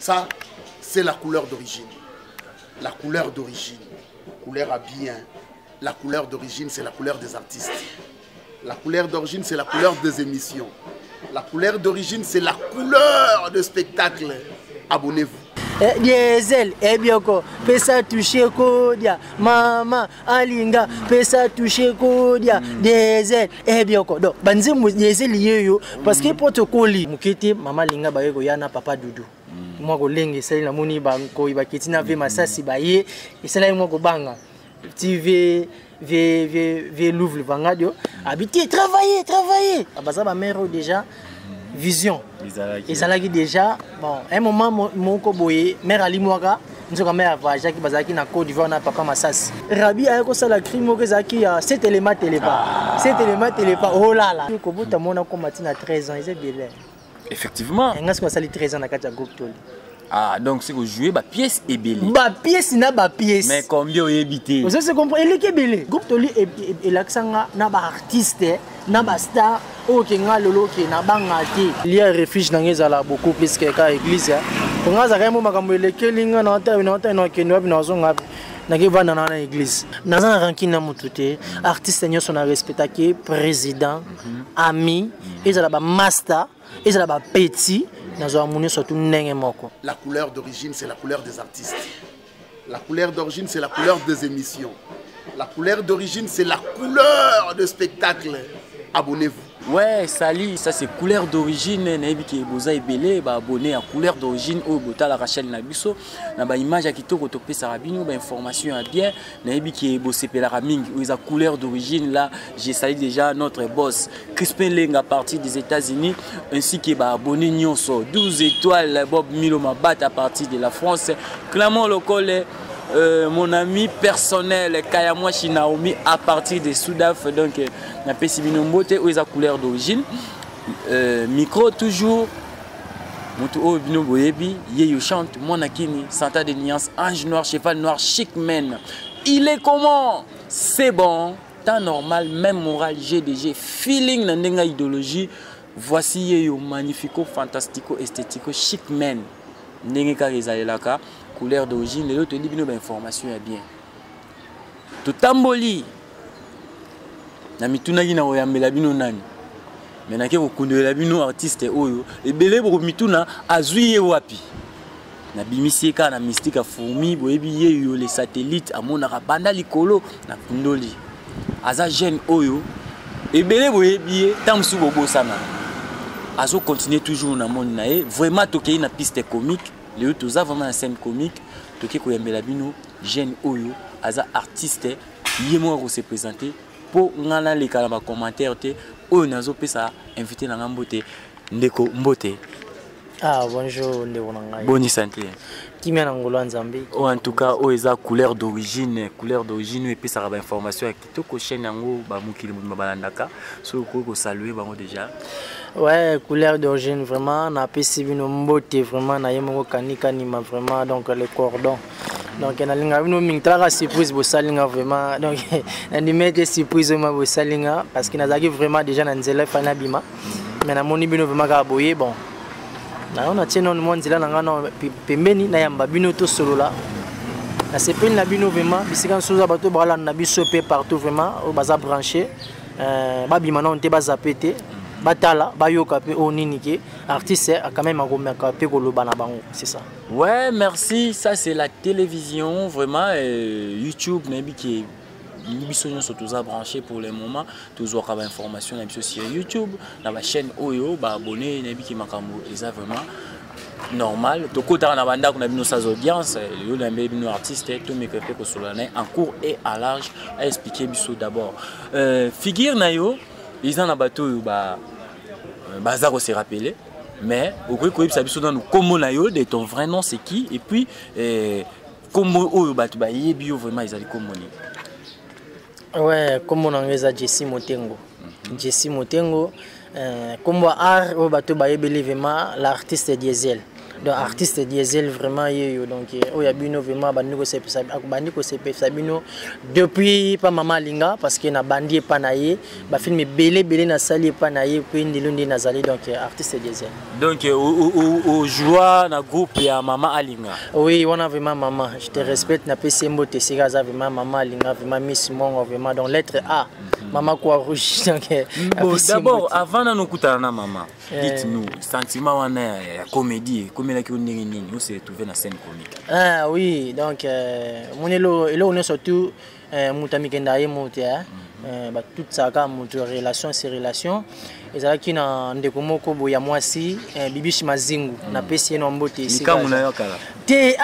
Ça, c'est la couleur d'origine. La couleur d'origine. Couleur habillée. Hein. La couleur d'origine, c'est la couleur des artistes. La couleur d'origine, c'est la couleur des émissions. La couleur d'origine, c'est la couleur de spectacle. Abonnez-vous. Diesel, bioko, pesa toucher kodia, mama, alinga, pesa toucher kodia, diesel, bioko. Donc, banzi mu diesel yeyo, parce que protocole, mukiti, mama linga bayeko yana papa dudu. Moi ko lenge sali na muni banko ibakiti na ve masasi baye, isala moi ko banga. TV v Louvre Vangadio, habiter, travailler. Abaza ba mère déjà. Vision. Ils allaient déjà, bon, un moment, mon coboye, mère Ali Mouaga, nous avons mère Vaja qui bazaki na Côte d'Ivoire na papa Massas. Rabi a eu la crime au Zaki, cet élément télépa. Cet élément télépa, oh là là. Le Kobo Tamona combattu à 13 ans, ils étaient bien. Effectivement. Et nous avons 13 ans à Katia Goptoli. Ah, donc c'est que vous jouez, pièce est belle. Pièce n'a pas pièce. Mais combien vous habitez? Vous savez, comprendre, il est belle. Goptoli et l'accent n'a pas artiste, n'a pas star. Ok, lolo qui n'a pas ngati. Il y a un refuge dans les ala beaucoup plus que l'église. On a vraiment makambo le kelinga na ta na ke no bi na zonga na ke vana na l'église. Na za rankina mutute artiste nyo na respecta ke président, ami, ils ala ba master, ils ala ba petit. La couleur d'origine, c'est la couleur des artistes. La couleur d'origine, c'est la couleur des émissions. La couleur d'origine, c'est la couleur de spectacle. Abonnez-vous. Ouais, salut, ça c'est couleur d'origine. Naibiki boza ebele, ba abonné à couleur d'origine au bota la Rachel Nabiso. Na ba image qui to topé sarabino, ba information à bien. Naibiki bossé pela mingi, où ils couleur d'origine là. J'ai salué déjà notre boss Crispin Leng à partir des États-Unis, ainsi que ba abonné Nyonso 12 étoiles Bob Milo Mabat à partir de la France. Clamant le collet. Mon ami personnel Kayamwa Naomi à partir de Soudaf, donc na pesibino mbote où ils a couleur d'origine, micro toujours mutu o bino boyebi yeyo chante monakini Santa de Nuance ange noir cheval noir chic men. Il est comment? C'est bon, temps normal, même moral, GDG, feeling na ndenga idéologie. Voici yeyo magnifico fantastico esthético chic men. Ndenge ka rezalelaka couleur d'origine, les autres disent information est bien. Tout tamboli. Na mituna gina oyambela bino nani. Mais na ke okundela bino artiste oyo, ebele bo mituna azuye wapi. Na bimisika na mystique fourmi boyebi yeyo les satellites amona banda likolo na kundoli. Aza jeune oyo, ebele boyebi tamsu bobo sana. Azo continuer toujours na monde nae, vraiment toké na piste comique. Les autres vraiment une scène comique, toké koyambela bino jeune oyo aza artiste yemo ko se présenter pour ngana les kala commentaire te oyo nazo pesa invité na ngambote ndeko mbote. Ah bonjour ndeko nanga. Bonne santé. Kimia na ngolo nzambe. En tout cas oyo eza couleur d'origine et puis ça ba information kitoko chaîne yango ba mukili mo balandaka so ko saluer bango déjà. Ouais, couleur d'origine vraiment, on a apprécié une beauté vraiment, on a eu kanika nima vraiment, donc les cordons. Donc on a eu une surprise pour salinga vraiment, donc on a mis des surprises pour salinga parce qu'on a vraiment déjà dans les fanabima, mais on a moni bino vraiment gaboye bon. On a tenu mon zila nangana pembeni na yamba bino to solo là. La CP na bino vraiment, bisika souza bato brala na biso pe partout vraiment, au baza branché, babima na on te baza pété. Batala, bayoka pe oninike, artiste a quand même un peu c'est ça. Ouais, merci. Ça c'est la télévision, vraiment YouTube, même qui nous sommes tous branchés pour le moment. Toujours avoir information sur YouTube, dans la chaîne Oyo, abonné, n'importe qui makambo, c'est vraiment normal. Tout côté on a banda qu'on a vu nos audiences, les nos artistes, tout mes que en court et à large à expliquer biso d'abord. Figure nayo, ils en a bateau Bazar s'est rappelé, mais au coup il s'habille dans nous comment nayo de ton vrai nom c'est qui et puis comment oh batu ba yebi vraiment ils allaient comment ouais comment on a Jesse Motengo Jesse Motengo comme art au batu ba yebi vraiment l'artiste Diesel donc artiste diesel vraiment yo donc oya bino vraiment bandiko c'est sabino depuis pas Mama Linga parce que na bandi pas naie ba film belé na sali pas naie puis ndilundi nazali donc artiste diesel donc au joie na groupe ya Mama Alinga. Oui, on a vraiment maman, je te respecte na PC Mbote Sigaza vraiment Mama Alinga vraiment Miss Mongo vraiment dans lettre A. Maman quoi rouge donc d'abord avant na nokutana na maman dites-nous sentiment wana ya comédie comme la ki ondenge nini on s'est trouvé na scène comique. Ah oui, donc monelo et là on est surtout mutami kenda ye motia ba toute ça ka mutu relation c'est relation ezalaki na ndeko moko boya mwasi Bibishi Mazingu na PC no Mbote Sigaza. Nikamu na yo kala. Te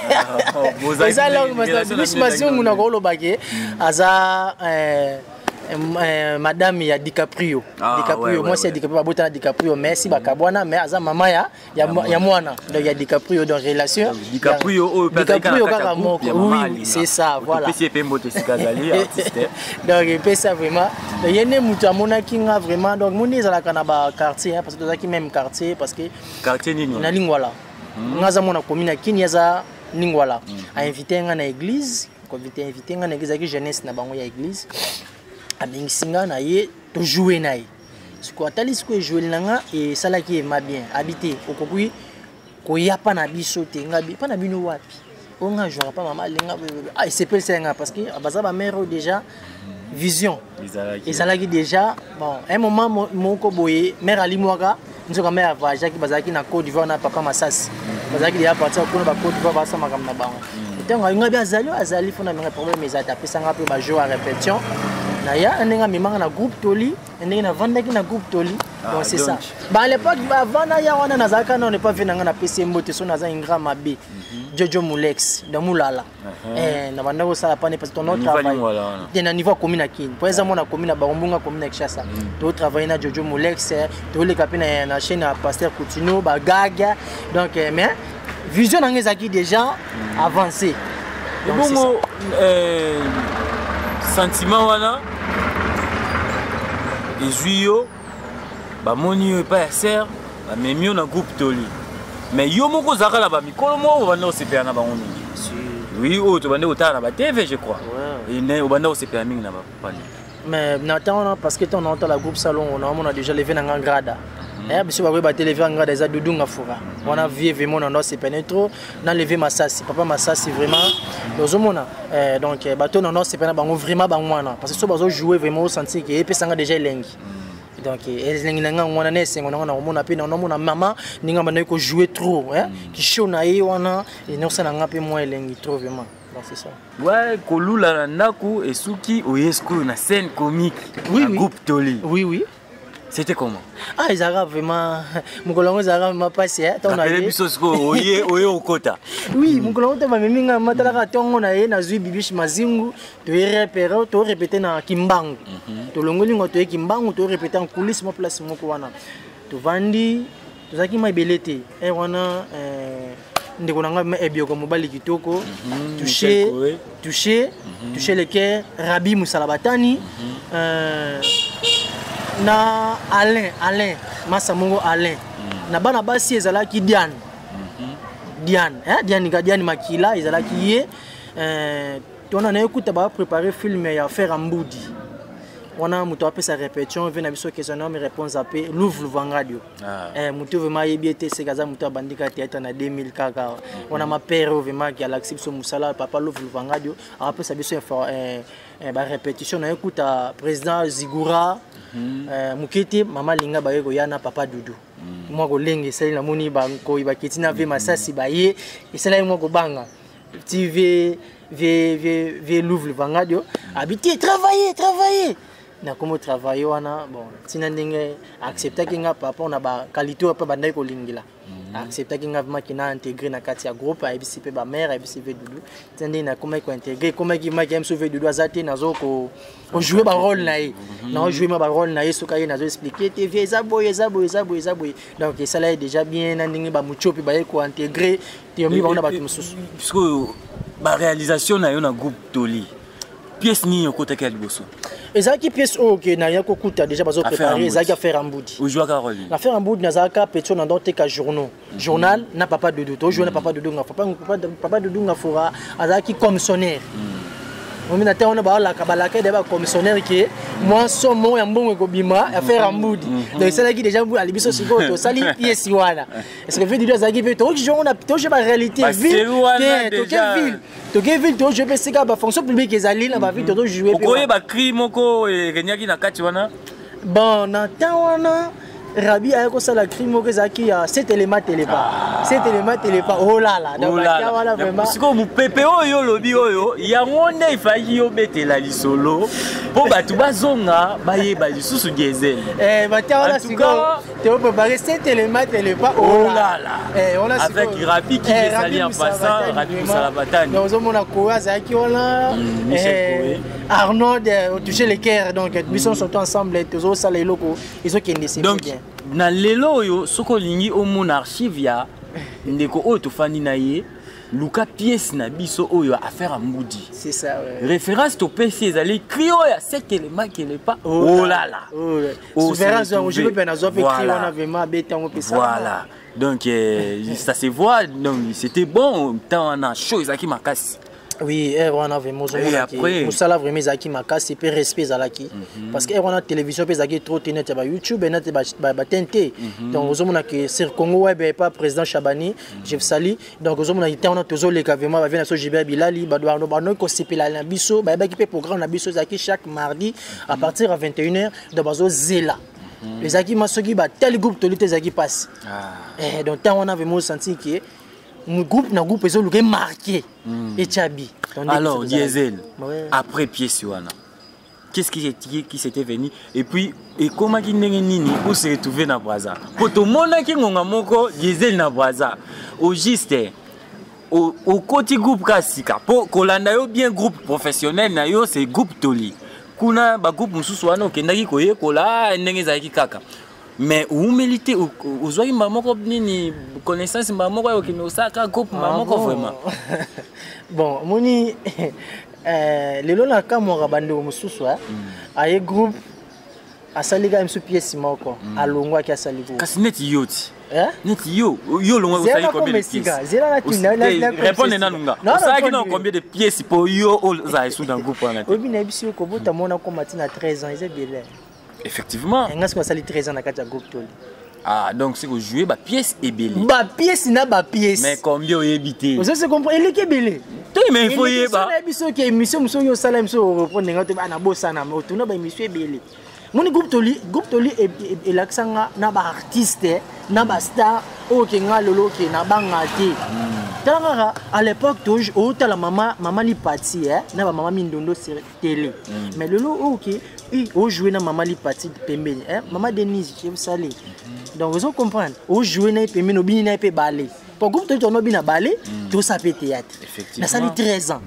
Bibishi Mazingu na ko lobake aza madame ya DiCaprio. DiCaprio, moi c'est DiCaprio, babota DiCaprio, merci bakabwana, mais aza mama ya mwana. Donc ya DiCaprio dans relation. DiCaprio kaka moko. Oui, c'est ça, voilà. PC Mbote Sigaza artiste. Donc il ça vraiment. Il y a mutu amona kinga vraiment donc moni za la kana ba quartier parce que zaki même quartier parce que quartier nini na Lingwala. Ngaza mona commune kini za Lingwala. A invité nga na église, ko invité nga na église ki jeunesse na bango ya église. Abingisinga na ye to jouer na ye siko atali siko jouer nanga et sala ki ma bien habiter okokui ko yapa na biso te ngabi pa na bino wapi onga jouera pas Mama Linga ah c'est pas ça parce que baza ba mère déjà vision ezalaki déjà bon un moment moko boye mère ali mwaka nzoka mère voyage ki bazaki na Côte d'Ivoire na papa Masasi bazaki déjà partir ko na Côte d'Ivoire basa makam na bango ntango ngabi azali fona menga problème ezata pesa ngapi ba jouer à répétition na ya ndenge mimanga na groupe Toli ndenge na vandaki na groupe Toli donc c'est ça bah à l'époque avant na ya wana nazaka na on n'est pas venu na PC Mbote so naza ingra mabe Jojo Mulex de Mulala na banda ko sala pane parce que ton travail na niveau commune kini pour exemple na commune ba Rumbunga commune Kinshasa to travailler na Jojo Mulex to le kapina na chaîne à Pasteur Coutinho ba gaga donc mais vision ngezaki déjà avancé bon sentiment wana ezuyo ba moni yo pa ser ba memio na groupe Toli mais yo moko zakala ba mikolo mo banda osepela na bango mingi oui o to banda otana ba TV je crois et ne o banda osepela mingi na ba pani mais n'attend parce que ton entend la groupe salon on a déjà levé na grada biso ba ba télévision ngada eza dudunga fura on a vu vraiment on a se pénétro na levé Masasi papa Masasi vraiment dozomona donc bato non c'est pas bango vraiment bangwana parce que so bazo jouer vraiment au senti que epesanga déjà elengi donc elengi nanga ngwana ne sengo na mona pe na mona mama ninga bana ko jouer trop qui show na ye wana et non ça nga pe moins elengi trop vraiment donc c'est ça ouais kolula na ndaku esuki oyesko na scène comique groupe Toli oui c'était comment? Ah, ils arrivent vraiment. Mon colonel ils arrivent ma passé. T'as vu bisosko oye au kota. Oui, mon colonel t'as même minga matala tongo na ye na zui Bibishi Mazingu to repérer to répéter na Kimbangu. To longoli ngo to Kimbangu to répéter en coulisses mo place mo ko wana. To vandi to zaki ma belete. E wana ndeko nanga me ebioko mobali kitoko. Toucher le cœur Rabi Musalabatani. Na Alain Masamongo Alain na bana basi ezalaki Diane Diane Makila ezalaki ye tona na écoute ba préparer film ya faire Mbudi wana muto apesa répétition vient na biso questionnaire me réponse apé Louvre Radio muto vraiment yebiete sekaza muto bandika théâtre na 2000 kaka wana ma père vraiment qui a l'acception musala papa Louvre Radio apesa biso ba répétition na écoute président Zigura Mukiti Mama Linga bayeko yana papa Dudu moi ko lenge sali na moni banko ibakiti na ve Masasi baye esala moi ko banga TV Louvre Radio habiter travailler na comment travailler wana bon tina ndenge accepter kinga papa on a ba qualité pa bandai ko lingila accepter kinga makina intégrer na kati ya groupe a ebisi pe ba mère a ebisi ve Dudu tende na comment ko intégrer comment ki maki am sauver Dudu azati nazo ko jouer ba rôle na ye na jouer ma ba rôle na ye soka ye nazo expliquer TV ezaboy donc ça là est déjà bien na ndenge ba muchopi ba ye ko intégrer te mi ba on a ba mususu puisque ba réalisation na yo na groupe Toli pièce ni okota ka liboso. Ezaki pièce OK na yako kuta déjà bazo préparer ezaki affaire en boudi. Ou jouer Caroline. L'affaire en boudi nazaka petit na dote ka journal na papa Dodo to jouer na papa Dodo nga papa Dodo nga fora azaki commissionnaire. On a été un commissionnaire qui est moi, son mot et bon bima affaire en boudi. Donc, c'est qui déjà à l'Ibiso Sigoto, sali pièce. Est-ce que fait du deux agibé, on a touché ma réalité ville. Quelle ville, je vais essayer de fonction publique et Zali, on va vite jouer. Pourquoi il y a crime et Renyaki na Katiwana? Bon, on a Rabi a ça la crime que Zaki a 7 éléments télépa. 7 éléments télépa. Oh là là. Donc voilà vraiment. Si vous PPO yo lobby yo, il y a monde il failli yo mettre la lisolo. Pour batu bazonga baye ba lisusu diesel. Voilà siko. Tu peux préparer 7 éléments télépa. Oh là là. On a avec Rabi qui est allé en passant, Rabi Salabatani. Donc on a quoi Zaki on a Arnaud toucher les cœurs donc ils sont surtout ensemble tous au salé locaux. Ils ont qui ne bien. Na lelo yo soko lingi o mon archive ya ndeko o to fani na ye luka pièce na biso oyo affaire Moudi. C'est ça ouais. Référence to PC ezali crio ya cet élément qui n'est pas oh là là. Souverain je veux bien azope crio on a vraiment bêta on peut ça. Voilà. Donc ça se voit donc c'était bon tant on a chose qui m'a cassé. Oui, on a vraiment après musala vraiment zaki makasi pe respect zalaki parce que on a télévision pe zaki trop tenet ba YouTube et net ba TNT donc on a que sur Congo web pas président Chabani Jeff Sali donc on a été on a toujours les vraiment ba vient so Jibe Bilali ba doit no ko sepela na biso ba ki pe programme na biso zaki chaque mardi à partir à 21h de bazo zela les zaki masoki ba tel groupe tolite zaki passe donc on a vraiment senti que mon groupe na groupe ils ont le marqué et Tchabi. Alors Diesel après pièce wana qu'est-ce qui s'était venu et puis et comment qui nini pour se retrouver na Brazza poto mona ki ngonga moko Diesel na Brazza au juste au côté groupe kasika pour kolanda yo bien groupe professionnel na yo c'est groupe Toli kuna ba groupe mususu wana okendaki koyekola ndenge zaki kaka. Mais humilité aux oies mamoko nini connaissance mamoko yo kino saka groupe mamoko vraiment. Bon moni lelo na kamora bando mususu aye groupe asaliga msu pièce moko alongwa ki asaligo. Kasi neti yoti. Neti yo longwa ko sali combien de pièces? Répondez na nunga. Ça qui non combien de pièces pour yo za isu dans groupe wana. Obi na biso ko bota mona ko matina 13 ans ils est belé. Effectivement. Et on a sali 13 ans dans le groupe Toli. Ah, donc c'est que jouer ma pièce est belle. Ma pièce n'a pas pièce. Mais combien vous habitez? Vous savez comprendre, il est belle. Mais il faut y aller. Il y a émission, monsieur Salam, so reprendre na bosana, mais autour na émission belle. Mon groupe Toli et l'accent na ba artiste, na ba star, o kenga lolo ke na bangati. Tangara à l'époque au la maman li parti na ba maman mindondo sur télé. Mais lolo OK, au jouer na maman li parti pembeni maman Denise, je vous salue. Donc vous comprenez, au jouer na pembeni no bini na pe balé. Pour groupe Toli on bina balé, tout ça peut théâtre. Effectivement. Na sali 13 ans.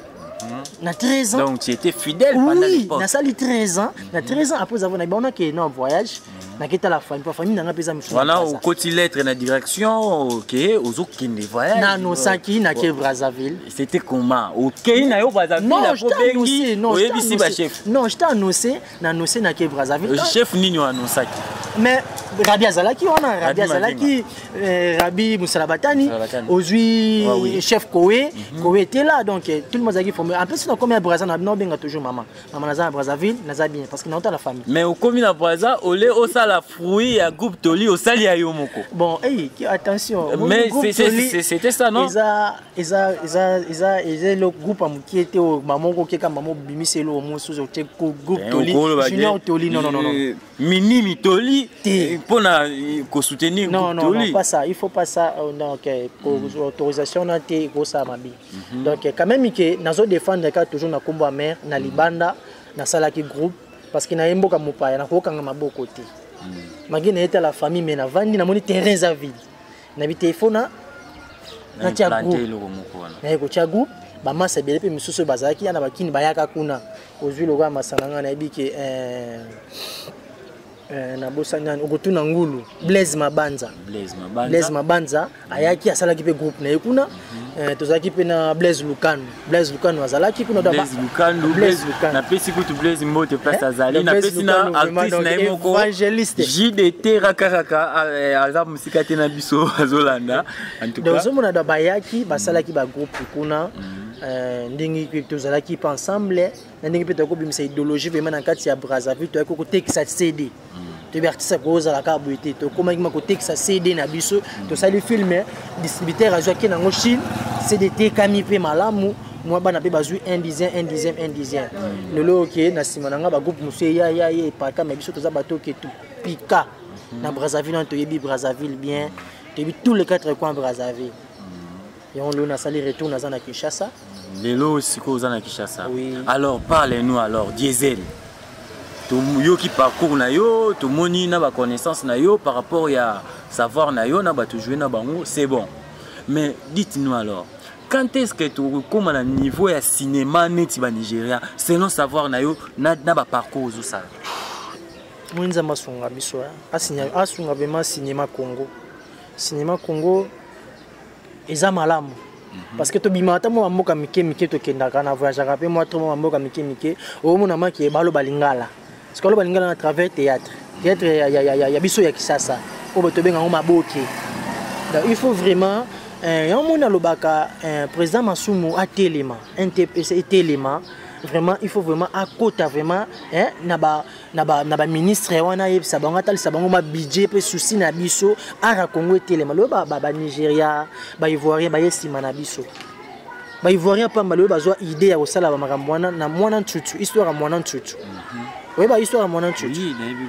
Na 13 ans. Donc tu étais fidèle pendant l'époque. Oui, na sali 13 ans. Na 13 ans après avoir on a que non voyage. Na kita la famille na pesa musu. Voilà au côté lettre na direction OK, aux autres qui ne voyage. Na no saki na ke Brazzaville. C'était comment? OK na yo Brazzaville non, na probengi. Non, je t'ai annoncé na ke Brazzaville. Le chef nini annoncé. Mais Rabi Azalaki on a Rabi Azalaki Rabi Musalabatani aujourd'hui chef Koé était là donc tout le monde a dit en plus comme à Brazzaville on benga toujours maman naza à Brazzaville naza bien parce que na la famille mais au commune à Brazza olé au sala fruit à groupe Toli au sali ya yo moko bon attention mais c'était ça non isa le groupe qui était au maman ko ke maman bimiselo mo sous au groupe Toli junior Toli non minimi Toli pour soutenir non, pas ça. Il faut pas ça. Donc, autorisation n'a été ça mabi. Donc, quand même, que nous défendre toujours na combat mère, na libanda, na salaki groupe, parce qu'il y a un beau camouflage, il y a un beau côté. Magi na été la famille, mais na vandi na moni terrain à vide. Na téléphone na tia groupe. Na ko tia groupe, ba massa bele pe misusu bazaki na bakini bayaka kuna. Ozwi loga masananga na biki na bosanyana okotuna ngulu Blaise Mabanza ayaki asalaki pe groupe na ekuna tozaki pe na Blaise Lukano azalaki kuna Blaise Lukano na pesi kutu Blaise mbote place azali na pesi na artiste na emoko evangeliste JDT rakaraka azab musika te na biso azolanda en tout cas donc somona da bayaki basalaki ba groupe kuna ndingi pe tozalaki pa ensemble na ndingi pe tokobimisa idéologie vraiment na kati ya Brazzaville to ko tekisa CD to artiste ko za la kabuité to komaki ma ko tekisa CD na biso to sali filmer distributeur azwaki nango Chine CDT kami pe malamu moi bana pe bazui un dixième lelo ok na sima nanga ba groupe musu ya paka mais biso toza bato ke tout pika na Brazzaville to yebi Brazzaville bien to yebi tous les quatre coins Brazzaville et on l'a sali retour na zana Kinshasa lelo aussi ko zana Kinshasa oui. Alors parlez-nous alors Diesel to yo ki parcours na yo to moni na ba connaissance na yo par rapport ya savoir na yo na ba to jouer na bango c'est bon mais dites-nous alors quand est-ce que tu comme à niveau ya cinéma neti ba Nigeria selon savoir na yo na ba parcours zo ça mwinza masunga biso asunga vraiment cinéma Congo eza malamu parce que to bimata mo mboka mike to kendaka na voyage pe moi to mo mboka mike o mona maki balo balingala parce que lo balingala na travers théâtre ya biso ya Kisasa o beto benga ngo maboke donc il faut vraiment on mona lobaka président Masumu a telema NTPC telema vraiment il faut vraiment à côté vraiment na ba ministre wana yebisa bango atalisa bango ma budget pe souci na biso ara Congo telema lo ba Nigeria ba Ivoirien ba yesima na biso ba Ivoirien pa mbalo bazwa idée ya kosala ba makambo wana na mwana ntutu histoire ya mwana ntutu oui ba histoire ya mwana ntutu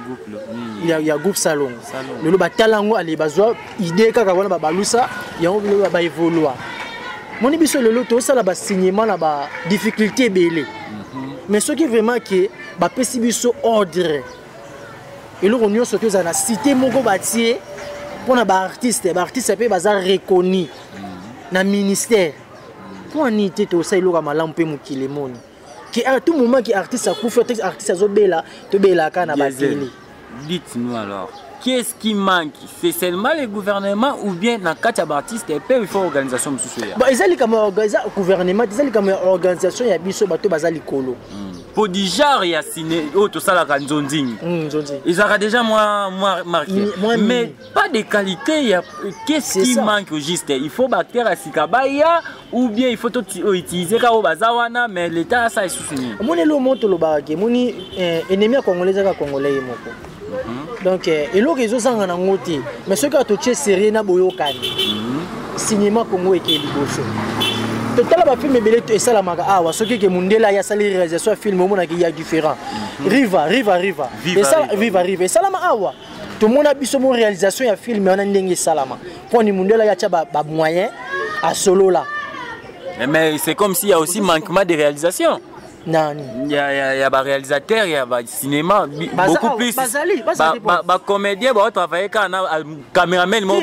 il y a groupe Salon le ba talango ali bazwa idée kaka wana ba balusa yango ba évoluer moni biso lelo to sala ba signement na ba difficulté belé mais ce qui vraiment que ba pesi biso ordre et le réunion surtout za na cité moko batie pour na ba artiste pe bazar reconnu na ministère pour anité to sa iloka malamu pe mukile moni que à tout moment que artiste a kufa artiste azobela to bela kana ba télé. Dites-nous alors qu'est-ce qui manque? C'est seulement le gouvernement ou bien dans quatre artistes et puis il faut organisation monsieur. Bah ezali comme organisation gouvernement, ezali comme organisation ya biso bato bazali kolo. Pour déjà il y a ciné tout ça la Nzonzi. Ils aura déjà moi marqué. Mais pas de qualité, il y a qu'est-ce qui manque au juste? Il faut bactéries à Sikabaya ou bien il faut tout utiliser ka bazawana mais l'état ça est soutenu. Moni lo moto lo barake, moni ennemi congolais ka congolais moko. Donc et lo réseau sanga na ngoti mais ce que tu es sérieux na boyokani cinéma Congo et liboso total ba film belé et ça la maga awa ce que mundela ya sali réalisation film mona qui ya différent riva et ça viva et ça la ma awa tout monde a biso mon réalisation ya film on a ndenge salama pour ni mundela ya cha ba moyen à solo là mais c'est comme s'il y a aussi manquement de réalisation. Il y a des réalisateurs, il y a des cinéma, beaucoup plus. Les comédiens, ils travaillent quand caméraman, ils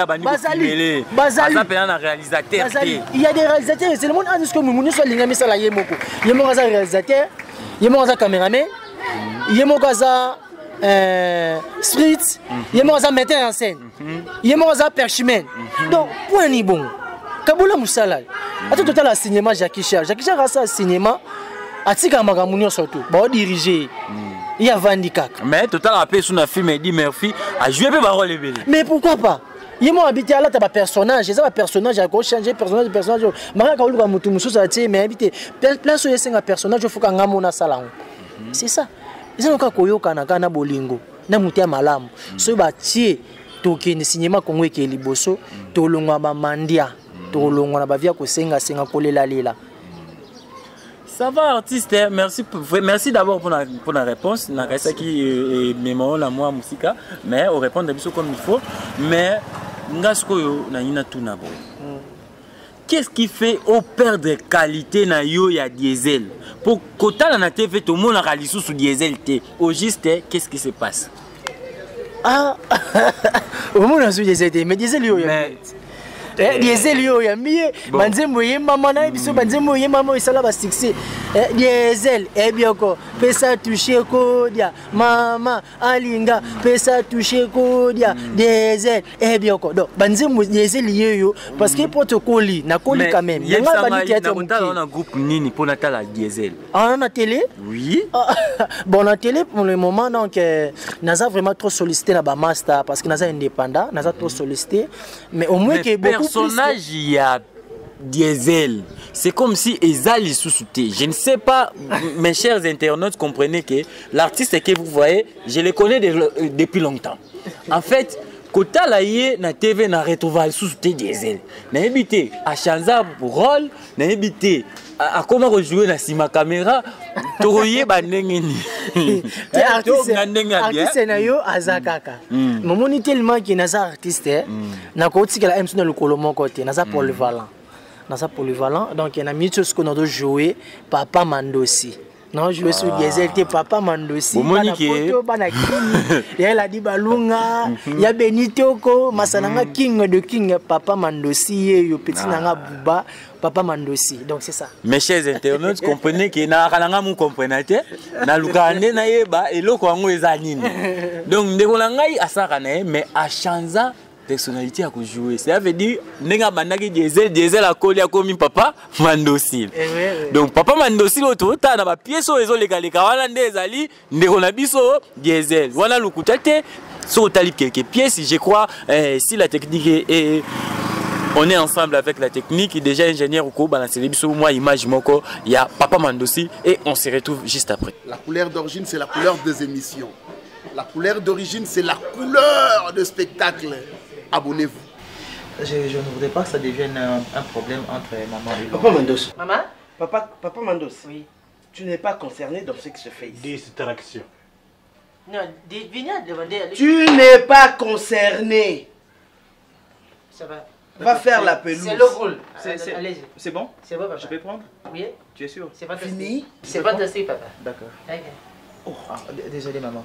réalisateur. Il y a des réalisateurs, c'est le monde qui dit que nous sommes les réalisateurs. Il y a des réalisateurs, il y a des caméramans, il y a des street, il y a des metteurs en scène, il y a des perchimens. Donc, point ni bon. Kaboula Moussala. À tout total, le cinéma Jackie Char a ça cinéma. Atika Magamunio surtout, bon dirigé. Il y a Vandikak. Mais total après sur un film Eddie Murphy a joué peu rôle levé. Mais pourquoi pas? Ils m'ont habité à là t'as pas personnage, ça personnage a changer personnage. Mara kaulu ba mutu mususu atie mais habité place où il y a un personnage il faut qu'on ngamona salon. C'est ça. Ils ont ka koyoka na kana bolingo. Na mutu ya malamu. So ba tie toke ni cinéma Congo ke liboso, to longwa ba mandia, to longwa na ba via ko senga kolela lela. Ça va artiste, merci d'abord pour la réponse. Na kaisa qui mémoire la moi musica, mais on répond d'habitude comme il faut. Mais ngasko yo na ina tout nabo. Qu'est-ce qui fait au perdre qualité na yo ya diesel? Pour kota na TV tout le monde a réalisé sous diesel té. Au juste qu'est-ce qui se passe? Ah, au monde a sous diesel té, mais diesel yo ya. Diesel yo ya mié. Banzembo ye mama na biso banzembo ye mama isala ba succès. diesel ebioko pesa toucher kodia mama alinga pesa toucher kodia diesel ebioko donc banzimu diesel yeyo parce que protocole na koli quand même on a groupe nini pour Natal diesel on a télé oui bon la télé pour le moment donc naza vraiment trop sollicité na ba master parce que naza indépendant naza trop sollicité mais au moins que beaucoup personnage il y a diesel c'est comme si Ezali sous-souté. Je ne sais pas, mes chers internautes, comprenez que l'artiste que vous voyez, je le connais depuis longtemps. En fait, quand il na TV na retrouvé sous-souté diesel. Na évité à changer pour rôle, na évité à comment rejouer na sima caméra, toroyer bandengeni. Artiste na yo azakaka. Momoni tellement que naza artiste, na koti que la MC na le colomo côté, naza polyvalent. Naza polyvalent, donc il y a mis tout ce qu'on a joué, Papa Mandosi. Non, jouer sur diesel, Papa Mandosi. Il y a la Dibalunga, il y a Benitoko, Masananga King de King, Papa Mandosi, et petit Nanga Bouba, Papa Mandosi. Donc c'est ça. Mes chers internautes, comprenez que na kananga mu comprenate, na lukande na yeba et loko ngo ezanini. Donc ndekolangai asaka na mais a chanza personnalité à jouer. Ça veut dire nenga bandaki diesel a collé à comme Papa Mandosi. Donc Papa Mandosi l'autre ta na ba pièce ozo legaleka wana ndezali ndeko na biso diesel. Voilà le kutate sur tali quelques pièces, je crois si la technique est on est ensemble avec la technique, déjà ingénieur au coup balancer les biso moi image moko, il y a Papa Mandosi et on se retrouve juste après. La couleur d'origine c'est la couleur des émissions. La couleur d'origine c'est la couleur de spectacle. Abonnez-vous. Je ne voudrais pas que ça devienne un problème entre maman et Papa Mandos. Maman? Papa Mandos. Oui. Tu n'es pas concerné dans ce qui se fait ici. Distraction. Non, venez demander. Tu n'es pas concerné. Ça va. Va faire la pelouse. C'est le rôle. Allez-y. C'est bon? C'est bon, papa. Je peux prendre? Oui. Tu es sûr? C'est pas Fini? C'est pas assez, papa. D'accord. Okay. Oh, désolé maman.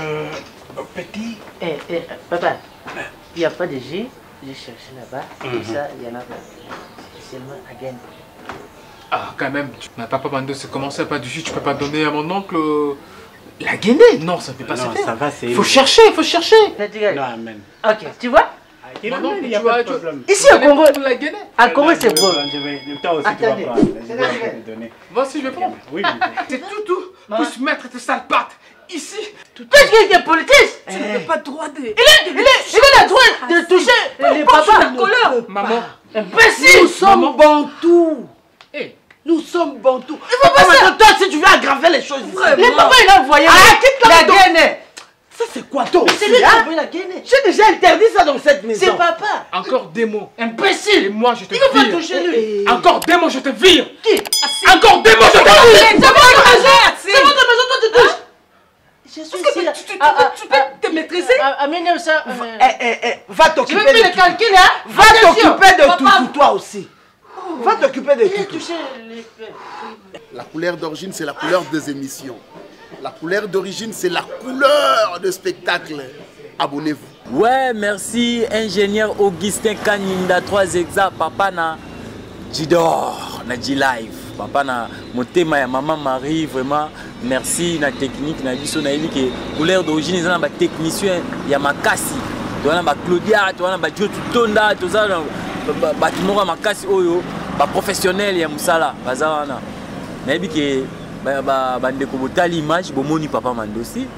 Petit. Papa, il n'y a pas de jus. J'ai cherché là-bas. Et ça, il y en a pas. Seulement again. Ah, quand même, Papa Mando, c'est comment ça, pas du jus? Tu peux pas donner à mon oncle la guinée? Non, ça ne fait pas ça. Ça va, c'est. Faut chercher, faut chercher. Non, amen. Ok, tu vois? Non, non, il y a pas de problème. Ici au Congo, à Congo c'est bon. Toi aussi, tu vas prendre. Je vais te donner. Voici, je vais prendre. Oui. C'est tout pour se mettre tes sales pattes. Ici. Parce qu'il est politique. Tu n'as pas droit de... Il a le droit de toucher les papas de couleur. Maman. Imbécile. Nous sommes bantous. Nous sommes bantous. Il faut pas ça. Toi, si tu veux aggraver les choses. Les papas, il a envoyé la gaine. Ça, c'est quoi toi? C'est lui qui a envoyé la gaine. J'ai déjà interdit ça dans cette maison. C'est papa. Encore des mots. Imbécile. Et moi, je te vire. Il va pas toucher lui. Encore des mots, je te vire. Qui? Encore des mots, je te vire. C'est votre maison. C'est votre maison, toi tu touches. Je suis ici là. Tu peux te maîtriser? Amène ça. Va t'occuper de tout. Calcul, hein? Va t'occuper de tout, toi aussi. Va t'occuper de tout. La couleur d'origine, c'est la couleur des émissions. La couleur d'origine, c'est la couleur de spectacle. Abonnez-vous. Ouais, merci ingénieur Augustin Kaninda, 3 exas, papa na Jidor, na J-Live. Papa na motema ya maman Marie, vraiment merci na technique na biso na yeli que couleur d'origine za na ba technicien ya makasi. To na ba Claudia, to na ba Dio Tutonda, to za ba timora makasi oyo, ba professionnel ya musala, baza wana. Na yebi que ba ndeko botali image bomoni Papa Mandosi.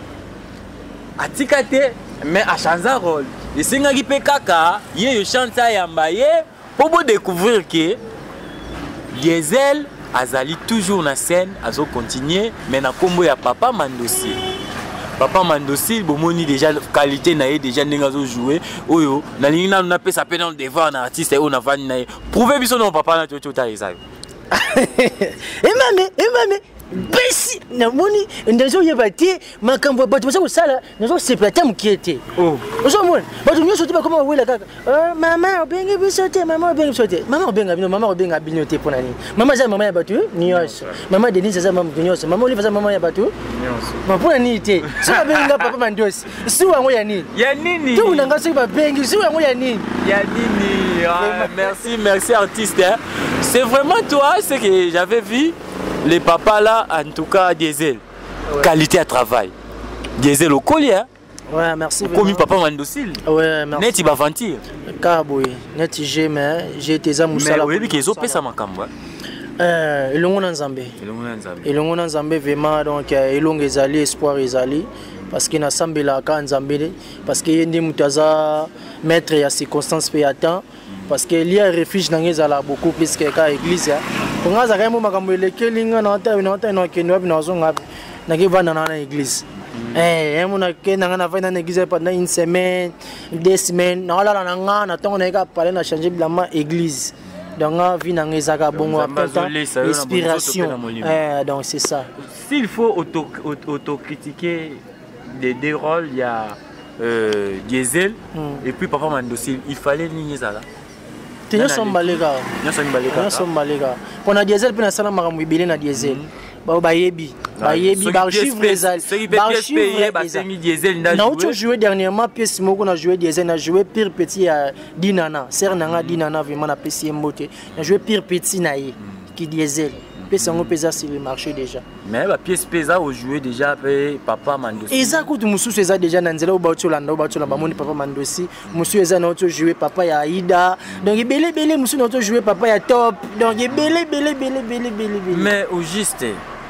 Atika te mais a changé rôle. Et c'est ngaki pe kaka, ye yo chante ya mbaye pour découvrir que Diesel azali toujours na scène, azo continuer mais na kombo ya Papa Mandosi. Papa Mandosi bomoni déjà qualité na ye déjà ndenge azo jouer oyo na lingi na pesa pe dans devant na artiste et on a vani na prouver biso non papa na to ta ezali. Emame besi na moni ndazo yebati makambo batu basa kusala nazo seplata mkiete ozo mona batu nyoso tiba koma wela kaka mama obengi bisote mama obengi bisote mama obenga bino te pona ni mama za mama ya batu nyoso mama Denise za mama nyoso mama Oliva za mama ya batu nyoso mapona ni te so benga Papa Mandosi si wango ya nini tu unanga so bengi si wango ya nini merci artiste hein. C'est vraiment toi ce que j'avais vu. les papas là, en tout cas, Diesel, qualité à travail. Diesel au collier, hein? Ouais, merci. Comme papa Mandossil. Ouais, merci. Net, il va ventir. Carboy, net, j'ai été à Moussala. Mais oui, qu'ils ont fait ça, ma cam, ils l'ont en Zambie. Ils l'ont en Zambie, vraiment, donc, ils l'ont exalé, espoir exalé. Parce qu'il y a Zambie là, en Zambie, parce qu'il y a des moutazas, mettre à circonstances et à temps. Parce qu'il y a un refuge dans les ala beaucoup plus que l'église. Pour nous, c'est un moment où les Kélinga n'ont pas l'église. Eh, on a fait dans l'église pendant une semaine, 2 semaines. On a parlé de changer l'église. Donc, on a vu dans les ala bon inspiration. Donc, c'est ça. S'il faut autocritiquer les 2 rôles, il y a Diesel et puis Papa Mandossil. Il fallait ligner ça là. Nous sommes baléga. Pour la diesel, puis nous sommes na diesel. Bayebi, archive on a joué dernièrement pièce on a joué diesel, on a joué pire petit à Dinana, ser nanga Dinana vraiment na PC mbote. On a joué pire petit naïe qui diesel. Pièce on pesa sur le marché déjà. Mais la pièce pesa au jouer déjà avec Papa Mandossi. Et ça coûte musu ça déjà nanzela au bautolanda bamoni Papa Mandossi. Musu eza na auto jouer Papa ya Aida. Donc belé musu na auto jouer Papa ya Top. Donc belé. Mais au juste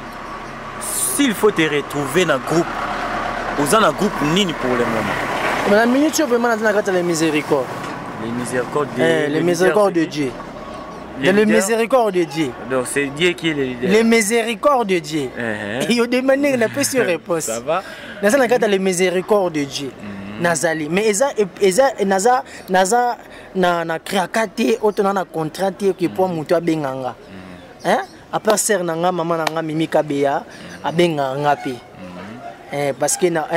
s'il faut te retrouver dans groupe. Aux un groupe nini pour le moment. Mais la minute vraiment dans les miséricordes. Les miséricordes de Dieu. Le miséricorde de Dieu. Donc c'est Dieu qui est le leader. Le miséricorde de Dieu. Et il y a des manières de pas sur réponse. Ça va. Dans le cas de le miséricorde de Dieu. Nazali. Mais Naza na créakate autant na contrat qui pour monter à Benganga. Hein? Après ser nanga maman nanga Mimi Kabea à Benganga pe. Parce que na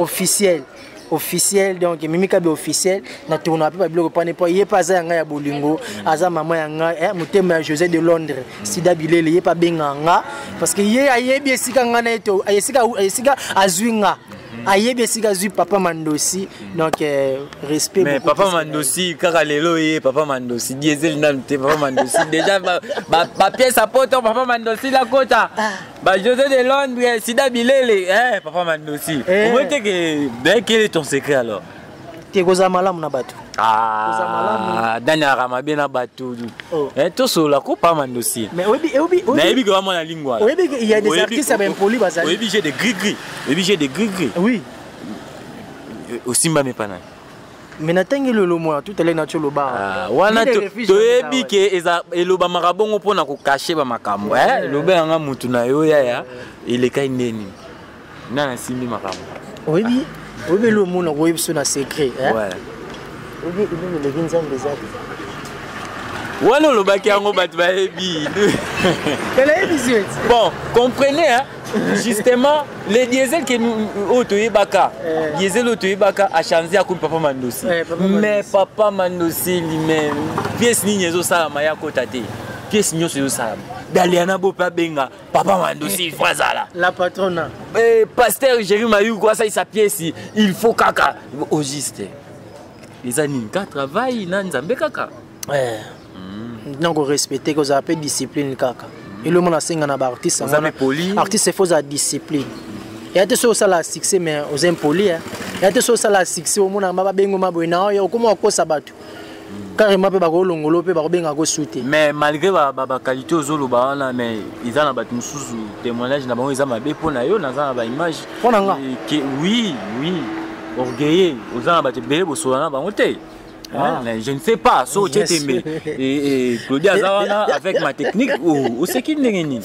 officiel donc Mimi Kabe officiel na tourna pe ba biloko pa ne pas yé pas za nga ya bolingo aza maman ya nga mutema José de Londres Sida Bilele yé pa benganga parce que yé ayebi esika nga na eto esika azwinga ayebi esika zwi Papa Mandossi donc respect. Mais Papa Mandossi kaka lelo yé Papa Mandossi diesel nante Papa Mandossi déjà ba pièce à poto Papa Mandossi la kota ba José de Londres Sida Bilele Papa Mandossi comment est que quel est ton secret alors? Tu es malamu na batu. Daniel Ramabe na batu. Tout sur la coupe Papa Mandossi. Mais oui. Il y a des artistes à Bempoli bazali. Oui, j'ai des gris. Oui. Aussi m'a pas na. Mais natangi le moi tout à l'heure na le bar. Wana to ebi ke eza eloba makabongo pona ko cacher ba makambo. Lobe nga mutu na yo ya il est kai neni. Na simbi makambo. Oui. Oui, le monde a sur un secret. Ouais. Ouais, non, le bac est en Bon, comprenez, hein, justement, les diesel que nous diesel autoyebaka a changé à coup Papa Mandossi. Mais Papa Mandossi lui-même, pièce ni ça maya kotate. Pièce ni ça. Daliana Bopa Benga, Papa Mandossi, Frazala. La patronne. Pasteur Jérémy Mayou, quoi ça, sa pièce, il faut caca. Au juste. Les aninka travaillent, nan Zambé caca. Donc, respecter que vous avez discipline caca. Et le monde a signé un artiste. Vous avez poli. Artiste, il faut la discipline. Il y a des choses à la succès, mais aux impolis. Il y a des choses à la succès, au monde a ma bengo ma buena, il y a comment on sabato. Carrément pe bako longolo pe bako benga ko souter. Mais malgré ba qualité ozolo ba na mais ils en a battu mususu témoignage na bango ils a mabe pona yo na za ba image pona nga oui orgueilleux aux en a battu bele bosola na bango te. Je ne sais pas so tu t'aimes et Claudia Zawana avec ma technique ou c'est qui n'engeni.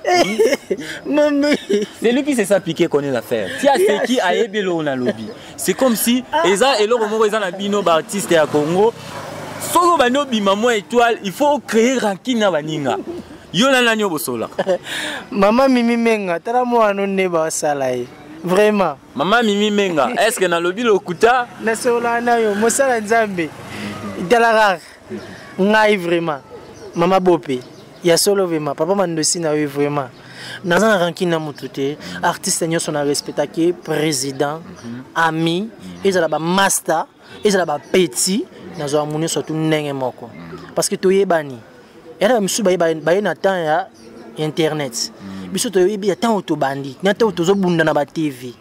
C'est lui qui s'est appliqué connaît l'affaire. Si c'est qui a ebelo na lobby. C'est comme si eza elo mo eza na bino ba artiste ya Congo. Solo bano bimamo étoile, il faut créer ranking na baninga. Yo na nanyo bosola. Maman Mimi Menga, tala mo anone ba salai. Vraiment. Maman Mimi Menga, est-ce que na lobi lokuta na sola na yo mosala nzambe. Tala rare. Ngai vraiment. Mama Bopé, ya solo vraiment, Papa Mandossi na yo vraiment. Dans un ranking na mutute, artiste nyoso na respecté président, ami, ils ont la master, ils ont la petit. Nazo amuni surtout ndenge moko parce que toyebani era msu baye na temps internet biso toyebi ata otobandi nata otozobunda na ba TV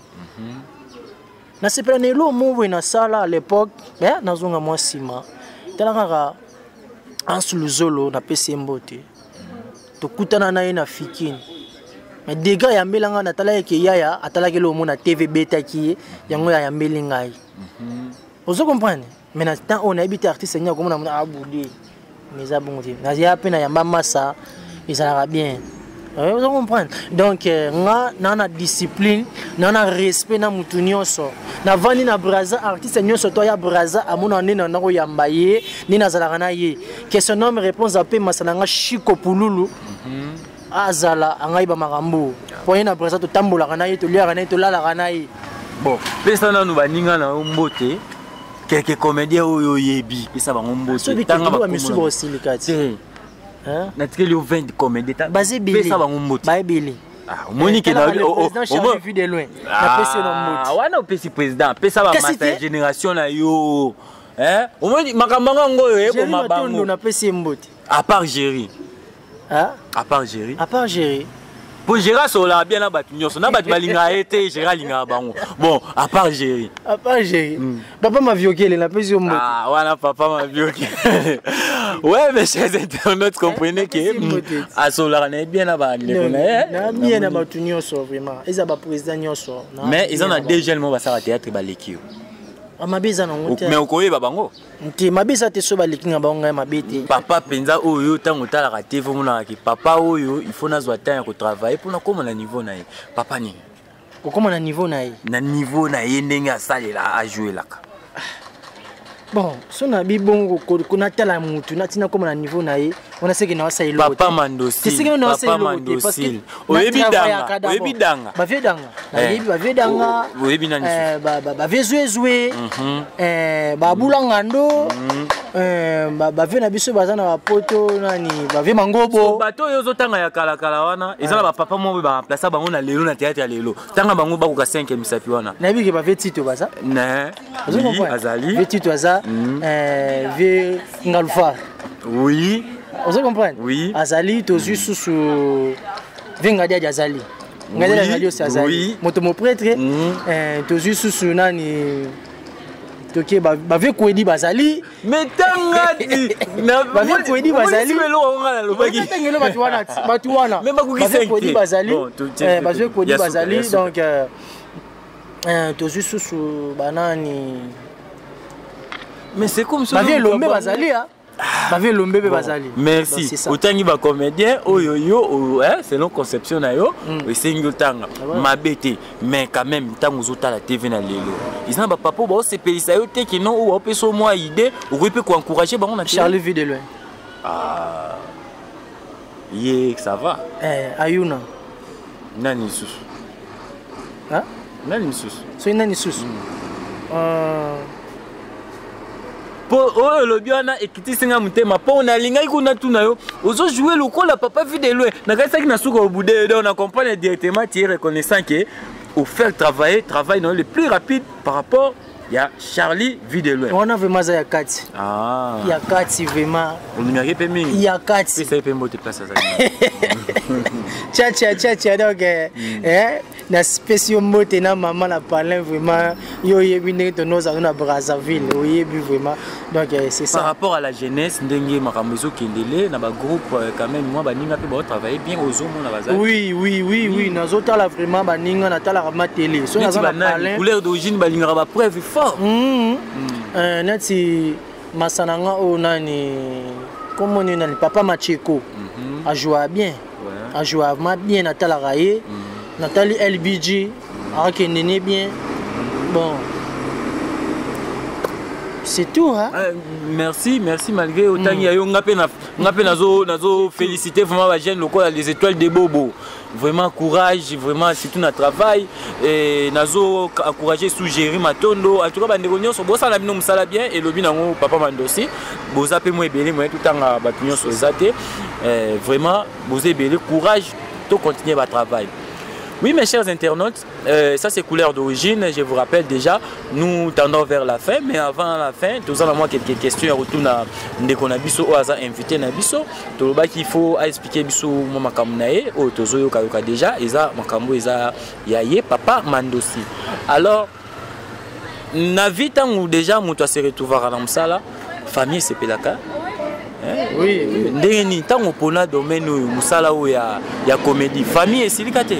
na sepela nelo mowe na sala à l'époque nazonga mwa sima tala kaka Ansuluzolo na pesi mbote tokutana na ye na fikini mais dégâts ya mbelanga na tala yeke yaya atala ke lo mona TV beta ki yango ya mbelinga yi ozo comprendre mais na temps on a habité artiste nya ko mona abudi mais abongote na ya pe na yamba massa ça bien vous comprenez donc na discipline na respect na mutu nyonso na vandi na braza artiste nyonso to ya braza amona nena na ko yamba ye ni na zalaka na ye question nomme réponse ape masananga Chiko Pululu azala angai ba makambo poye na braza to tambola kana ye to liaka na ye to lala kana ye bon pesa na no baninga na mbote quelques comédiens oyo yebi pesa ba mbote tanga ba misubo osilikati na tikeli au 20 comédiens basé bili pesa ba mbote ba bili monique na au vu de loin na pesa no mbote wana pesi président pesa ba master génération na yo au moins makambanga ngoyo eko mabango na pesa mbote à part Géry à part Géry pour Géry sola bien na batu nyonso na batu balinga été Géry linga bango bon à part Géry papa m'a vioqué na pesa mbote wana papa m'a vioqué ouais mais chers internautes comprenez que à sola na bien na ba na bien na batu nyonso vraiment ils ba président nyonso mais ils en a déjà le mot ba sa théâtre ba lekio amabeza na ngote mais okoyeba bango nti mabeza te so balikinga bango mabete papa penza oyo tango tala ka TV mona ki papa oyo il faut nazwa temps ko travailler pour na koma na niveau na ye papa ni okoma na niveau na ye ndenge asalela a jouer la bon so na bibongo ko na tala mutu na tina koma na niveau na ye on a sait que na wasa ilo papa mandosi parce que oyebi danga ba vedanga na yebi ba vedanga oyebi nani ba vezwezwe ba bulanga ndo ba ve na biso bazana ba poto nani ba ve mangobo bato yo zotanga ya kala wana ezala ba papa mo ba remplacer bango na lelo na théâtre ya lelo tanga bango ba ko ka 5e misapi wana na yebi ke ba ve tito baza na azali ve tito aza ve ngalufa oui. Vous comprenez? Oui. Azali, tozu sous Vengadia Azali. Ngadia Azali aussi Azali. Oui. Motomo prêtre, tozu sous nani. Toké bave kwedi bazali. Mais tangati. Bave kwedi bazali. Tengelo batuwana. Même bakuki 5. Bave kwedi bazali. Bave kwedi bazali donc tozu sous banani. Mais c'est comme ça. Bave lombe bazali hein. Bave lombe bazali. Merci. Otangi ba comédien oyo selon conception na yo, esengi otanga mabete mais quand même tango zota la TV na lelo. Ils ont ba papa ba se pelisa yo te que non ou pe so moi idée, ou peut ko encourager bango na Charlie vu de loin. Ça va. Ayuna. Nani sus. Nani sus. So nani sus. Pour le bien et qui singa mutema pour na linga ikuna tuna yo ozo jouer le rôle papa vu de loin na kasa kina suka obude on a comprendre directement tu es reconnaissant que au faire travail non le plus rapide par rapport il y a Charlie vu de loin on a vraiment ça ya kati il y a kati vraiment on numéro pe mingi il y a kati ça peut monter place ça tcha donc na spécial moté na maman la parler vraiment yo yebi ne to nos na Brazzaville yo yebi vraiment donc c'est ça par rapport à la jeunesse ndenge makambo kendele na ba groupe quand même moi baninga pe ba travailler bien aux hommes na bazali oui na zota la vraiment baninga na tala ma télé so na za parler couleur d'origine balinga ba preuve fort nati masananga o nani comment on nani papa Macheko a joué bien a joué bien na tala raye Nathalie LBG a kenene bien bon c'est tout hein merci malgré autant il y a eu ngape nazo féliciter vraiment la jeune local les étoiles de Bobo vraiment courage vraiment c'est tout notre travail et nazo encourager sous Géry Matondo en tout cas bandeko nyonso bosa na bino musala bien et lobi nango papa Mandosi boza pe mo ebele mo tout tanga batu nyonso zate vraiment boza ebele courage to continuer votre travail Oui, mes chers internautes, ça c'est couleur d'origine. Je vous rappelle déjà, nous tendons vers la fin, mais avant la fin, nous avons quelques questions. Retour na ndeko na biso o aza invité na biso. Toloba qu'il faut expliquer biso mo makambo na ye o tozo yoka déjà. Eza makambo eza yaye papa Mandosi. Alors na vie tangu déjà moto se retrouver à la msala, famille c'est pelaka. Oui. Ndenge ni tango pona domaine musala o ya comédie, famille et silikate.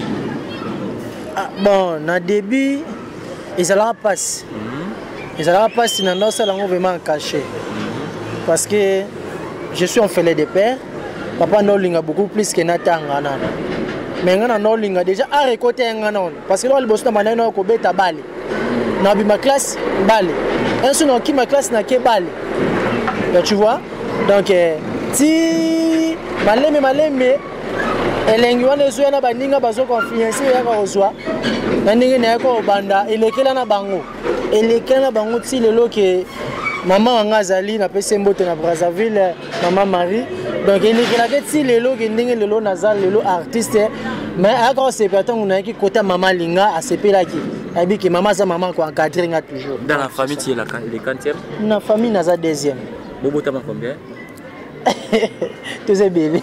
Bon, na début, ils allaient passer. Ils allaient passer dans notre salon vraiment caché. Parce que je suis en fêlé de père. Papa Nolinga beaucoup plus que Nathan. Mais Nolinga déjà à récolter un an. Parce que là, le boss n'a pas de balle. Dans ma classe, balle. Un seul qui ma classe n'a que balle. Tu vois? Donc, si malem. Elengi wana ezo na baninga bazo confiance ya ka ozwa na ninga na ko banda elekela na bango ti lelo ke maman nga zali na pese mbote na Brazzaville maman Marie donc elekela ke ti lelo ke ndenge lelo nazal lelo artiste mais aka se patango na ki kota maman linga asepela ki abi ke maman za maman ko encadrer nga toujours dans la famille tu es la le 40e na famille naza deuxième bobo tama combien tu sais bébé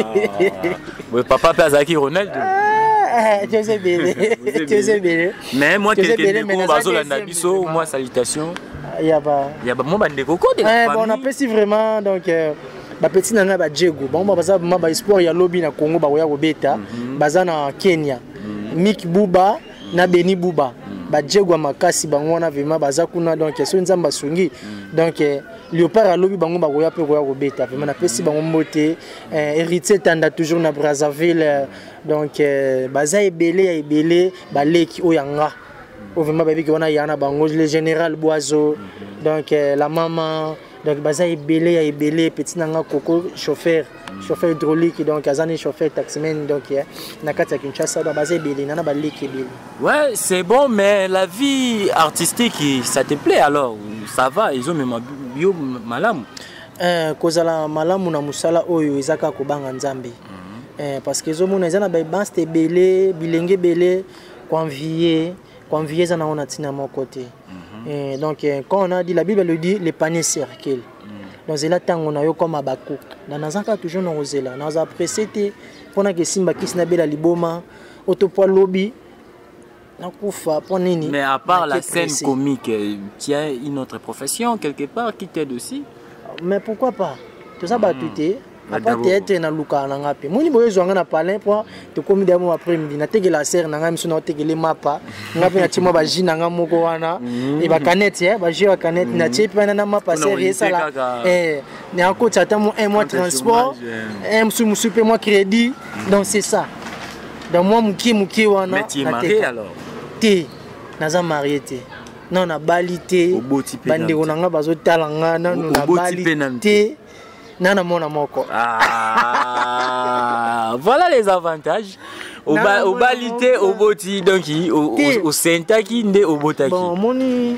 oui papa Pazaki Ronaldo tu sais bébé mais moi quelqu'un de bazo la biso moi salutation il y a pas mon bande coco de bon on apprécie vraiment donc ba petit nanga ba Diego bon baza ba espoir ya lobby na Congo ba ya kobeta baza na Kenya Mick Buba na Beni Buba ba Diego makasi bango na vraiment baza kuna donc so nzamba sungi donc Léopard à lobby bango ba koya pe koya kobeta vraiment na pesi bango mbote héritier tanda toujours na Brazzaville donc baza ebele ba leki oyanga vraiment baby ki wana yana bango le général Boiseau donc la maman donc baza ebele petit nanga Coco chauffeur hydraulique donc azani chauffeur taximan donc na kati ya Kinshasa donc baza ebele nana ba leki ebele. Ouais, c'est bon mais la vie artistique ça te plaît alors ça va ils ont même bio malamu kozala malamu na musala oyo ezaka ko banga nzambe parce que ezomona ezana ba banste ebele bilenge belé convier ça na on a tina mon côté. Donc quand on a dit la Bible le dit les paniers circulent. Donc c'est là tant on a eu comme Abakouk. Dans nazaka toujours na ozela. Nous apprécié pendant que Simba kisna bela liboma autopoids lobby na kufa pour nini. Mais à part la scène comique, tu as une autre profession quelque part qui t'aide aussi? Mais pourquoi pas? Tout ça batuté. Papa théâtre na luka na ngapi. Moni boyo zwanga na palin pour te komi demo après-midi na teke la serre na ngami so na teke le mapa. Ngapi na timo ba jina ngamoko wana. E ba canette ba jio ba canette na tchepi na mapa serre ça là. Ni encore tata mo un mois transport, un super mois crédit. Donc c'est ça. Donc moi muki wana. Mais tu es marié alors? Té naza marié té. Non na balité. Bande ko nanga bazo talanga na na balité. Nana mona moko. Voilà les avantages. Au balité, au boti, donc au sentaki, au botaki. Bon, moni.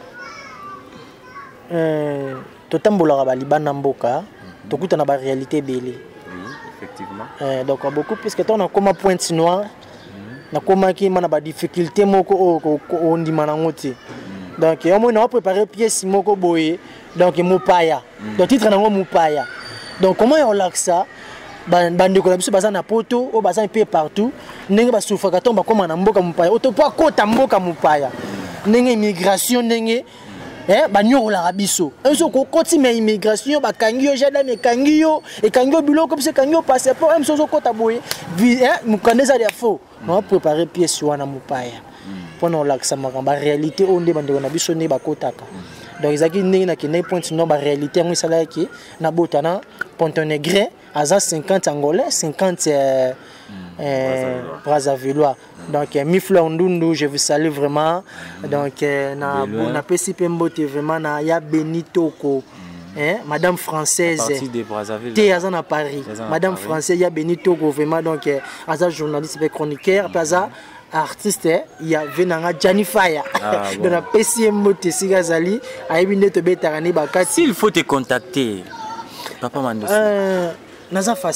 Totambola ba libana mboka, tokuta na ba réalité belé. Oui, effectivement. Donc beaucoup plus que on a comme pointe noire. Na koma ki mana ba difficulté moko o ndima na ngoti. Donc on a préparé pièce moko boye. Donc Mupaya. Donc titre nango Mupaya. Donc comment on l'a ça? Bande ko biso baza na poto o baza un peu partout. Ndenge ba souffra tomba comme na mboka Mupaya. Otopo kota mboka Mupaya. Ndenge immigration ndenge ba nyola biso. Enso ko koti me immigration ba kangio jada me kangio e kangio biloko biso kangio passeport em sozo kota boye. Mukandeza dia faux. On va préparer pièce wana Mupaya. Pendant l'accès ma réalité onde bande ko na biso ne ba kotaka. Donc ils ont dit que les points de réalité on sala qui na botana Pontonegre à 50 angolais 50 Brazzavillois. Donc Mifla Ndundu je vous salue vraiment. Donc na pesi pembote vraiment na ya Benitoko. Madame française t'es à Paris. Madame française ya Benitoko vraiment donc à journaliste et chroniqueur puis artiste il y a venanga Janifaya de la PCM Tessiga Zali aibinde to betarani bakati s'il faut te contacter papa Mandosi naza facile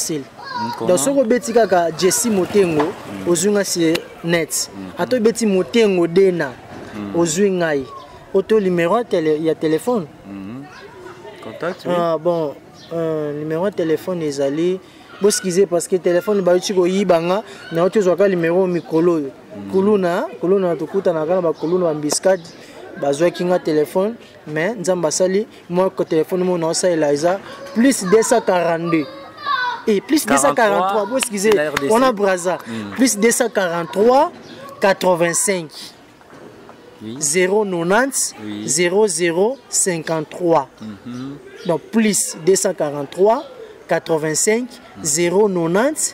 Donc ce que beti kaka Jesse Motengo ozunga c'est net. Ato beti Motengo dena ozunga i. Auto numéro il y a téléphone. Contact. Oui. Ah bon, numéro de téléphone est allé. Boskize parce que téléphone ba uti ko yibanga na auto zoka numéro mikolo. Kuluna tukuta na kana ba kuluna biscade. Bazwa kinga téléphone mais nzamba sali moi ko téléphone mo na sa Eliza plus 242 et plus 243 bon excusez on a Braza plus 243 85 oui. 090 oui. 0053 donc plus 243 85 090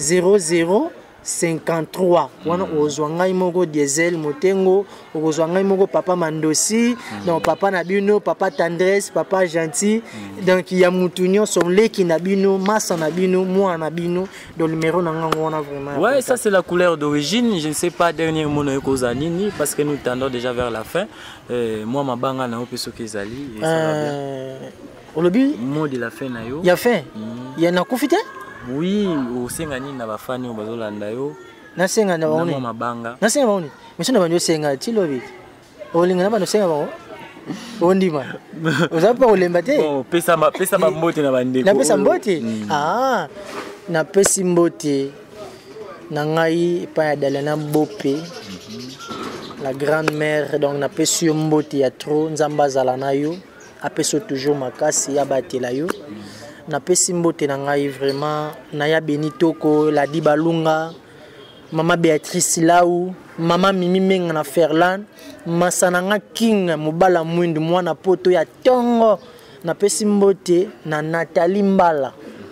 0053 wana ozwangai moko diesel Motengo ozwangai moko papa Mandosi donc papa Nabino papa Tendresse papa Gentil donc il y a mutunyo son leki Nabino massa Nabino moi Nabino donc numéro nanga on a vraiment ouais ça c'est la couleur d'origine je ne sais pas dernier mot na kozanini parce que nous tendons déjà vers la fin moi mabanga na opeso kezali et ça va bien au lobby mot de la fin na yo il y a fin il y en a profité. Oui, au Sengani na bafani bazolanda yo. Na senga na baoni. Na mabanga. Na senga baoni. Monsieur na banyo senga tilobi. Olinga na bano senga bao. Ondima. Uzapa olemba te. Bon, pesa ba mbote na bandeko. Na pesa mbote. Ah. Na pesi mbote. Na ngai pa ya Dalana Bope. La grand-mère donc na pesi mbote ya trop nzamba zala na yo. Apeso toujours makasi ya batela yo. Na pesi mbote na ngai vraiment na ya Benitoko la Dibalunga mama Béatrice Laou mama Mimi Menga na Ferland masananga King mobala mwindu mwana poto ya tongo na pesi mbote na Nathalie Mbala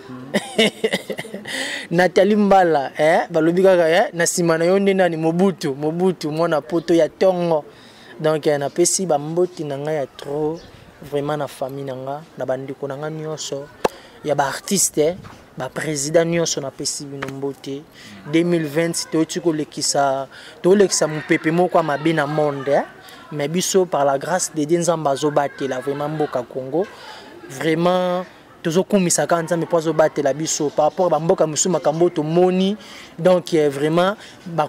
Nathalie Mbala balobi kaka na sima na yo nde nani Mobutu mwana poto ya tongo donc na pesi ba mbote na ngai ya trop vraiment na famille nanga na bandiko nanga nyonso ya ba artiste ba président nyonso na pesi bino mbote 2020 to ko lekisa mupepe moko mabe na monde mais biso par la grâce de Dieu nzamba zo batela vraiment mboka Congo vraiment tozo kumisa ka nzambe po zo batela biso par rapport ba mboka musu makambo to moni donc vraiment ba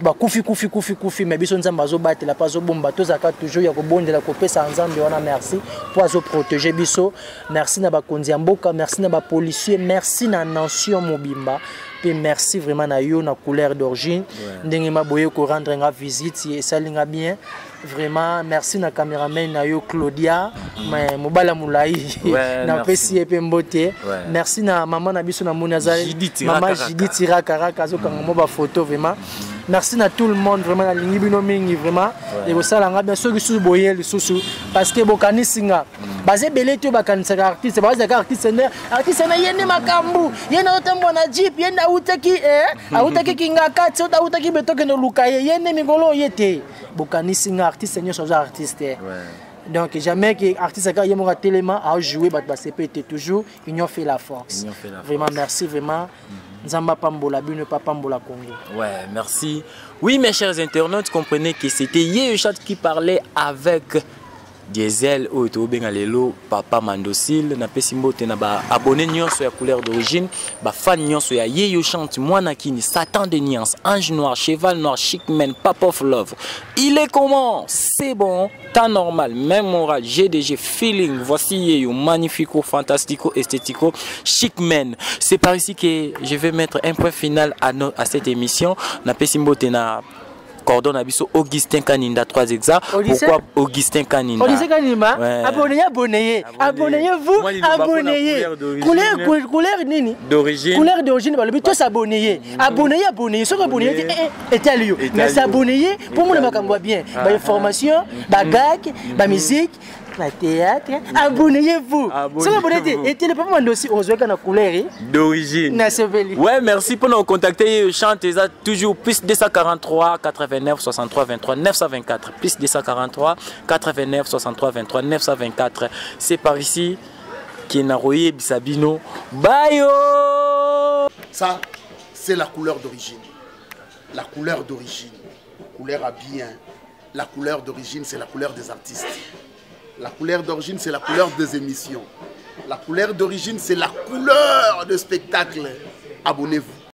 kufi mais biso nzamba zo batela pa zo bomba to zaka toujours ya ko bondela ko pesa nzambe wana merci pour zo protéger biso merci na ba konzi ya mboka merci na ba policier merci na nation mobimba pe merci vraiment na yo na couleur d'origine ndenge maboye ko rendre nga visite et ça linga bien vraiment merci na cameraman na yo Claudia mais mobala mulai na pesi epe mbote merci na maman na biso na monazali maman Judith Irakaraka zo kanga mo ba photo vraiment merci na tout le monde vraiment na lingi bino mingi vraiment et bo sala nga bien soki su boye lisusu parce que bokani singa bazé belé to bakanisa artiste bazé artiste na yene makambu yena otambo na jeep yena utaki kinga kati utaki betoke no lukaye yene mingolo yete bokani singa artiste nyo so artiste donc jamais que artiste ka yemo tellement a jouer bat CP toujours union fait la force vraiment merci vraiment Nzamba Pambola Bino Pambola Congo. Ouais, merci. Oui, mes chers internautes, comprenez que c'était Yeyochat qui parlait avec Diesel ou Bengalelo, Papa Mandosil, na pesimbote na ba abonné nyonso ya couleur d'origine, ba fan nyonso ya Yeyochat, Mwana Kini, Satan de Nuance, Ange Noir, Cheval Noir, Chicman, Papa of Love. Il est comment? C'est bon, temps normal, même moral, GDG, feeling, voici Yeyo, magnifico, fantastico, esthético, Chicman. C'est par ici que je vais mettre un point final à cette émission. Na pesimbote na Cordon Abisso Augustin Kaninda 3 exa. Pourquoi Augustin Kaninda? Augustin Kaninda. Abonnez-vous. Couleur nini? D'origine. Couleur d'origine. Le but c'est abonner. Abonnez. Ce que abonner est à lui. Mais s'abonner pour moi le makambo bien. Ba information, ba gag, ba musique. La théâtre, abonnez-vous. Si vous abonnez, et le papa aussi, on se voit la couleur d'origine. Ouais, merci pour nous contacter. Chante toujours plus 243 89 63 23 924. Plus 243 89 63 23 924. C'est par ici qui n'a royé Bisabino. Bye. Ça, c'est la couleur d'origine. La couleur d'origine. Couleur à bien. La couleur d'origine, c'est la couleur des artistes. La couleur d'origine, c'est la couleur des émissions. La couleur d'origine, c'est la couleur de spectacle. Abonnez-vous.